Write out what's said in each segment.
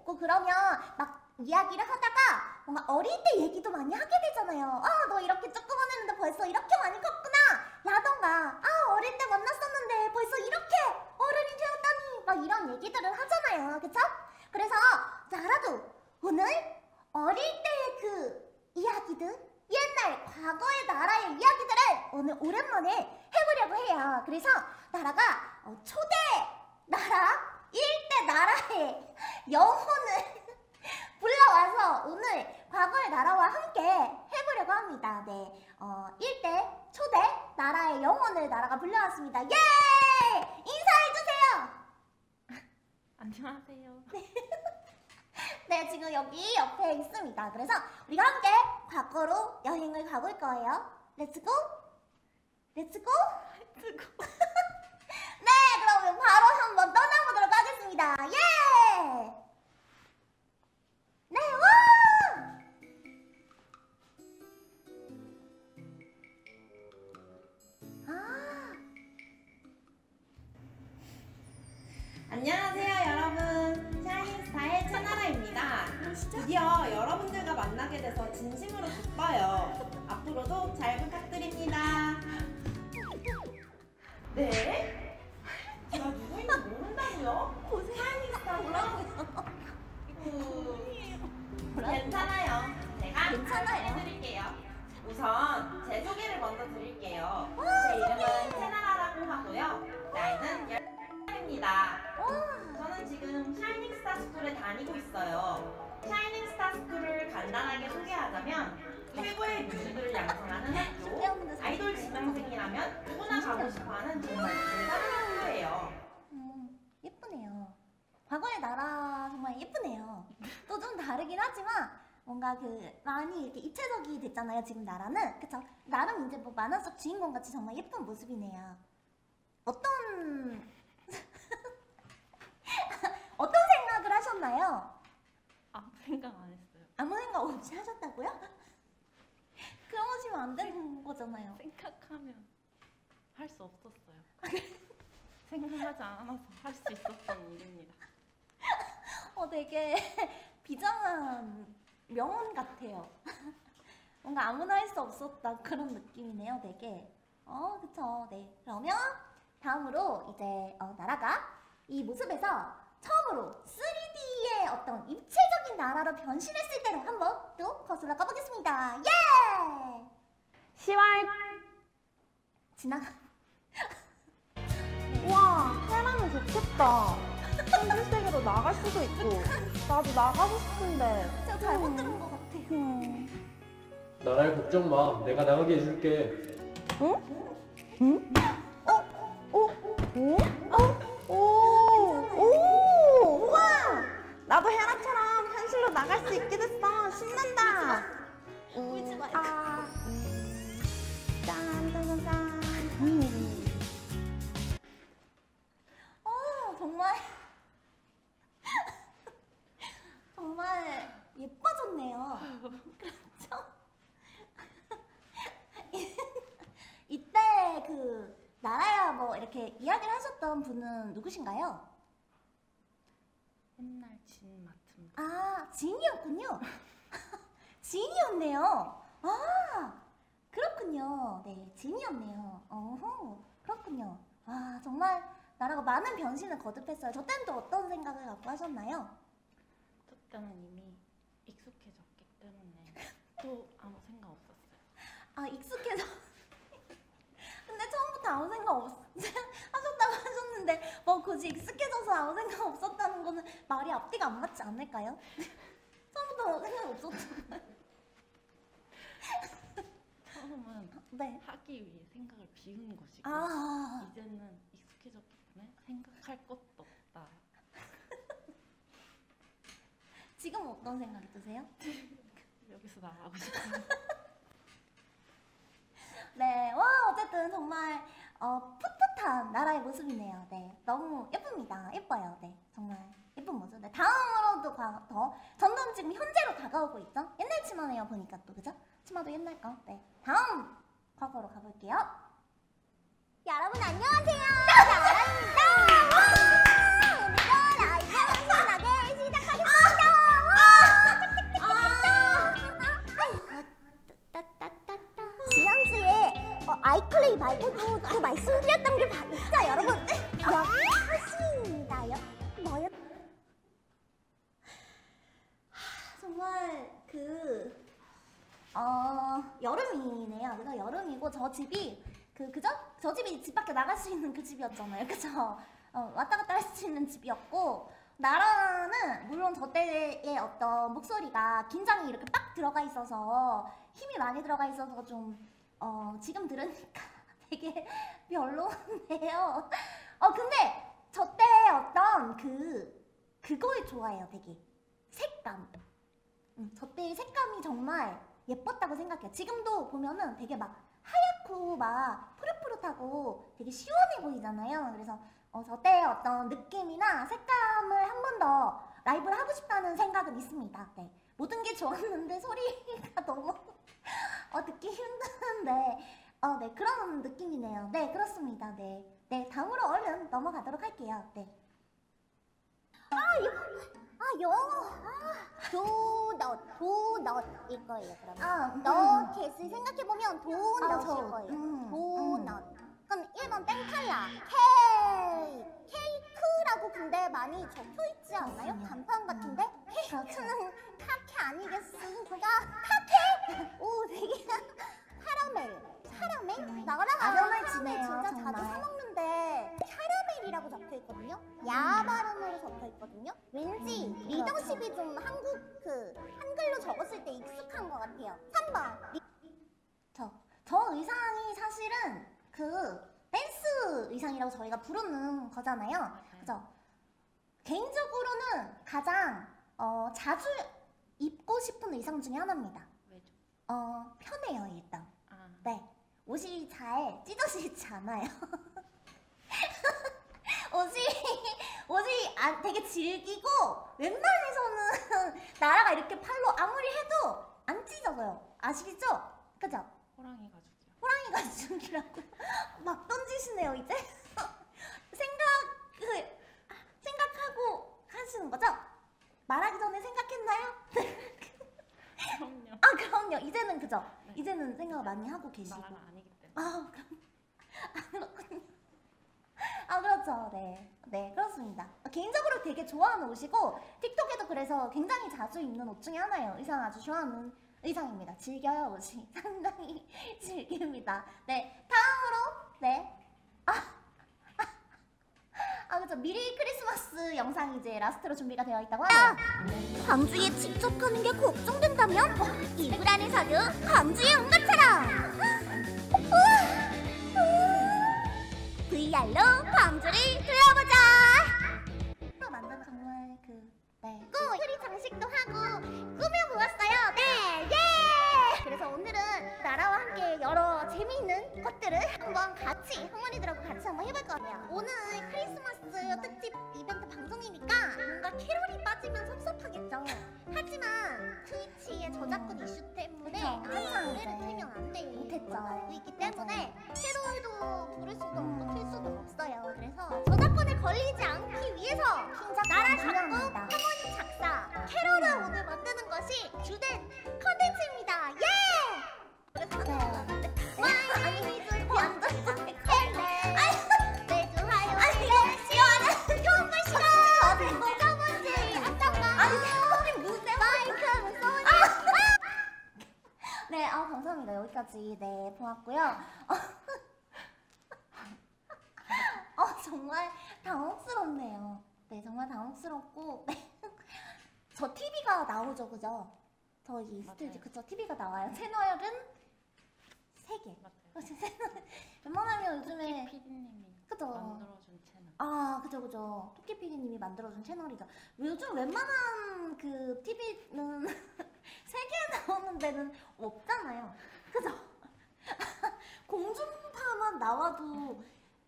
있고 그러면 막 이야기를 하다가 뭔가 어릴 때 얘기도 많이 하게 되잖아요. 아, 너 이렇게 조그만했는데 벌써 이렇게 많이 컸구나 라던가, 아, 어릴 때 만났었는데 벌써 이렇게 어른이 되었다니, 막 이런 얘기들을 하잖아요. 그쵸? 그래서 나라도 오늘 어릴 때의 그 이야기들, 옛날 과거의 나라의 이야기들을 오늘 오랜만에 해보려고 해요. 그래서 나라가 초대 나라, 일대 나라의 영혼을 불러와서 오늘 과거의 나라와 함께 해보려고 합니다. 네, 일대 초대 나라의 영혼을 나라가 불러왔습니다. 예! 인사해주세요! 안녕하세요. 네, 지금 여기 옆에 있습니다. 그래서 우리가 함께 과거로 여행을 가볼 거예요. 렛츠고! 렛츠고! 렛츠고! 네, 그러면 바로 한번 떠나보도록 하겠습니다. 예! 네, 와! 아, 안녕하세요 여러분. 샤이닝스타의 채나라입니다. 드디어 여러분들과 만나게 돼서 진심으로 기뻐요. 앞으로도 잘 부탁드립니다. 네? 제가 누구인지 모른다고요? 샤이닝스타 뭐라고? 괜찮아요. 제가 괜찮아요. 해드릴게요. 우선 제 소개를 먼저 드릴게요. 제 이름은 채나라라고 하고요. 나이는 10살입니다. 저는 지금 샤이닝스타 스쿨에 다니고 있어요. 샤이닝스타 스쿨을 간단하게 소개하자면 최고의 뮤즈들을 양성하는 학교, 아이돌 지망생이라면 누구나 가고 싶어하는 정말 대단한 학교예요. 예쁘네요. 과거의 나라 정말 예쁘네요. 또 좀 다르긴 하지만 뭔가 그 많이 이렇게 입체적이 됐잖아요. 지금 나라는. 그쵸? 나름 이제 뭐 만화 속 주인공 같이 정말 예쁜 모습이네요. 어떤 어떤 생각을 하셨나요? 아무 생각 안 했어요. 아무 생각 없이 하셨다고요? 그러시면 안 되는 거잖아요. 생각하면 할 수 없었어요. 생각하지 않아서 할 수 있었던 일입니다. 되게 비장한 명언 같아요. 뭔가 아무나 할 수 없었다 그런 느낌이네요, 되게. 그쵸. 네. 그러면 다음으로 이제 나라가 이 모습에서 처음으로 3D의 어떤 입체적인 나라로 변신했을 때로 한번 또 거슬러 가보겠습니다. 예! 10월 지나가. 와, 해라면 좋겠다. 현실 세계로 나갈 수도 있고. 나도 나가고 싶은데. 제가 잘못 들은 것 같아요. 나라에 걱정 마. 내가 나가게 해줄게. 응? 응? 오! 우와! 나도 헤라처럼 현실로 나갈 수 있게 됐어. 신난다. 울지 말고. 짠짠짠짠. 정말 정말 예뻐졌네요. 그렇죠? 이때 그 나라야 뭐 이렇게 이야기를 하셨던 분은 누구신가요? 옛날 진 맡은 아, 지인이었군요. 지인이었네요. 아, 그렇군요. 네, 지인이었네요. 어허, 그렇군요. 아, 정말 나라가 많은 변신을 거듭했어요. 저 때는 또 어떤 생각을 갖고 하셨나요? 저 때는 이미 익숙해졌기 때문에 또 아무 생각 없었어요. 아, 익숙해서. 근데 처음부터 아무 생각 하셨다고 하셨는데 뭐 굳이 익숙해져서 아무 생각 없었다는 거는 말이 앞뒤가 안 맞지 않을까요? 처음부터 생각 없었잖아요. 처음은 네. 하기 위해 생각을 비우는 것이고 아, 이제는 익숙해졌기 때문에 생각할 것도 없다. 지금 어떤 생각이 드세요? 여기서 나가고 싶어요. 네, 와, 어쨌든 정말 풋풋한 나라의 모습이네요. 네, 너무 예쁩니다. 예뻐요. 네, 정말 예쁜 모습. 네, 다음으로도 더 점점 지금 현재로 다가오고 있죠. 옛날 치마네요, 보니까 또 그죠? 치마도 옛날 거. 네, 다음 과거로 가볼게요. 여러분 안녕하세요. 나라입니다. 오늘도 라이브 신나게 시작하겠습니다. 말고도 그 말씀드렸던 게 진짜 여러분 역하십니다요. 뭐요? 정말 여름이네요. 그래서 여름이고 저 집이 그죠? 저 집이 집 밖에 나갈 수 있는 그 집이었잖아요. 그죠? 왔다 갔다 할 수 있는 집이었고 나라는 물론 저 때의 어떤 목소리가 긴장이 이렇게 빡 들어가 있어서 힘이 많이 들어가 있어서 좀 지금 들으니까 되게 별로인데요. 근데 저 때 어떤 그걸 좋아해요. 되게 색감. 저 때의 색감이 정말 예뻤다고 생각해요. 지금도 보면은 되게 막 하얗고 막 푸릇푸릇하고 되게 시원해 보이잖아요. 그래서 저 때의 어떤 느낌이나 색감을 한 번 더 라이브를 하고 싶다는 생각은 있습니다. 네. 모든 게 좋았는데 소리가 너무 듣기 힘드는데 네, 그런 느낌이네요. 네, 그렇습니다. 네. 네, 다음으로 얼른 넘어가도록 할게요. 네. 영어. 도넛일 거예요, 그러면. 너겟을 생각해보면 도넛일 거예요. 도넛. 그럼 1번 땡탈락. 케이크라고 근데 많이 적혀있지 않나요? 간판 같은데? 케이크는 카케 아니겠습니까? 카케? 오, 되게 카라멜. 나랑 아련할 카라멜 지네요, 진짜 정말. 자주 사먹는데 캐러멜이라고 적혀있거든요? 야 발음으로 적혀있거든요? 왠지 리더십이 좀 한글로 적었을 때 익숙한 것 같아요. 3번 저 의상이 사실은 댄스 의상이라고 저희가 부르는 거잖아요. 그죠? 개인적으로는 가장 자주 입고 싶은 의상 중에 하나입니다. 왜죠? 편해요, 일단. 아, 네, 옷이 잘 찢어지지 않아요. 옷이 되게 질기고 웬만해서는 나라가 이렇게 팔로 아무리 해도 안 찢어져요. 아시죠? 그죠? 호랑이 가죽이요. 호랑이 가죽이라고 막 던지시네요 이제. 생각하고 하시는 거죠? 말하기 전에 생각했나요? 그럼요. 그럼요. 이제는 그죠? 네. 이제는 생각 많이 하고 계시고. 나라가 아니기 때문에. 그렇군요. 그렇죠. 네. 네, 그렇습니다. 개인적으로 되게 좋아하는 옷이고, 틱톡에도 그래서 굉장히 자주 입는 옷 중에 하나예요. 의상 아주 좋아하는 의상입니다. 즐겨요, 옷이. 상당히 즐깁니다. 네, 다음으로, 네. 그죠. 미리 크리스마스 영상이 이제 라스트로 준비가 되어 있다고 하네요. 광주에 직접 가는 게 걱정된다면? 이불 안에서도 광주에 온 것처럼! VR로 광주를 둘러보자! 만든 정말 트리 장식도 하고 꾸며보았어요. 네, 예! 그래서 오늘은 나라와 함께 여러 재미있는 것들을 한번 같이 할머니들하고 같이 한번 해볼 거예요. 오늘 크리스마스 특집 이벤트 방송이니까 뭔가 캐롤이 빠지면 섭섭하겠죠. 하지만 트위치의 저작권 이슈 때문에 항상 노래를 틀면 안 돼요. 못했죠. 알고 있기 때문에 캐롤도 부를 수도 없고 틀 수도 없어요. 그래서 저작권에 걸리지 않기 위해서 나라 작곡, 하모니 작사, 캐롤을 오늘 만드는 것이 주된 컨텐츠입니다. 예! 그래서 아니 완전 매주 화요일 시원한 좋은 걸 싫어. 뭐가 뭔지 아까봐. 아니 소리 무슨 마이크 소리. 네, 감사합니다. 여기까지 보았고요. 정말 당혹스럽네요. 네, 정말 당혹스럽고. 저 TV가 나오죠, 그죠? 저희 스튜디오, 그쵸? TV가 나와요. 채널은 3개. 맞아요. 웬만하면 요즘에 PD님이 그죠? 만들어준 채널. 그죠. 토끼 PD님이 만들어준 채널이죠. 요즘 웬만한 TV는 3개 나오는 데는 없잖아요. 그죠? 공중파만 나와도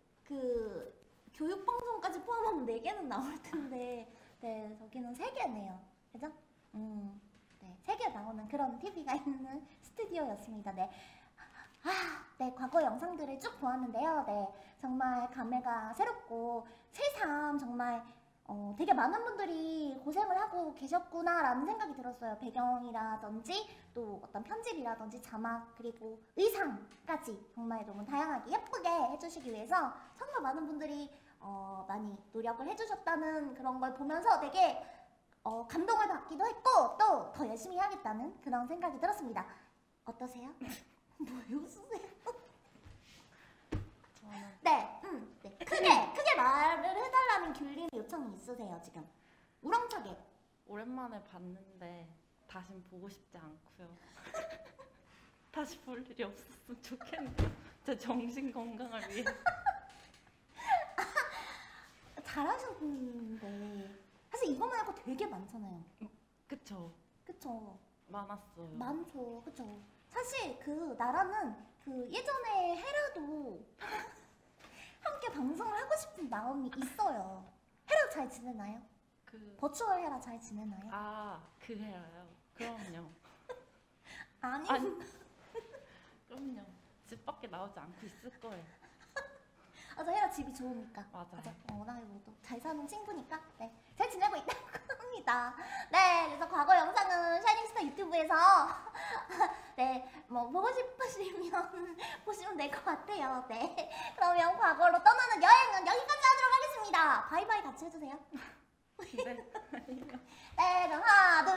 교육방송까지 포함하면 4개는 나올 텐데, 네, 저기는 3개네요. 그죠? 네, 3개 나오는 그런 TV가 있는 스튜디오였습니다. 네. 네, 과거 영상들을 쭉 보았는데요. 네, 정말 감회가 새롭고 새삼 정말 되게 많은 분들이 고생을 하고 계셨구나라는 생각이 들었어요. 배경이라든지 또 어떤 편집이라든지 자막 그리고 의상까지 정말 너무 다양하게 예쁘게 해주시기 위해서 정말 많은 분들이 많이 노력을 해주셨다는 그런 걸 보면서 되게 감동을 받기도 했고 또 더 열심히 해야겠다는 그런 생각이 들었습니다. 어떠세요? 뭐 웃으세요? 네, 네. 크게 말을 해달라는 귤님 요청이 있으세요 지금? 우렁차게. 오랜만에 봤는데 다신 보고 싶지 않고요. 다시 볼 일이 없었으면 좋겠네요. 제 정신 건강을 위해. 잘하셨는데 사실 이거 말고 되게 많잖아요. 그쵸? 그쵸? 많았어요. 많죠. 그쵸? 사실 그 나라는 그 예전에 헤라도 함께 방송을 하고 싶은 마음이 있어요. 헤라 잘 지내나요? 버추얼 헤라 잘 지내나요? 그 해라요? 그럼요. 아니. 그럼요. 집 밖에 나오지 않고 있을 거예요. 저 헤라 집이 좋으니까. 맞아요. 워낙에 뭐또 잘 사는 친구니까 네, 잘 지내고 있다고 합니다. 네, 그래서 과거 영상은 샤이닝스타 유튜브에서 네, 뭐 보고 싶으시면 보시면 될 것 같아요. 네, 그러면 과거로 떠나는 여행은 여기까지 하도록 하겠습니다. 바이바이 같이 해주세요. 네. 네, 그럼 하나,